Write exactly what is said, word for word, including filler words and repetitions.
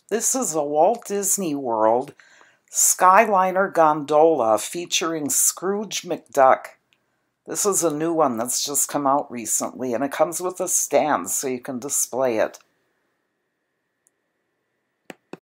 This is a Walt Disney World Skyliner Gondola featuring Scrooge McDuck. This is a new one that's just come out recently, and it comes with a stand so you can display it.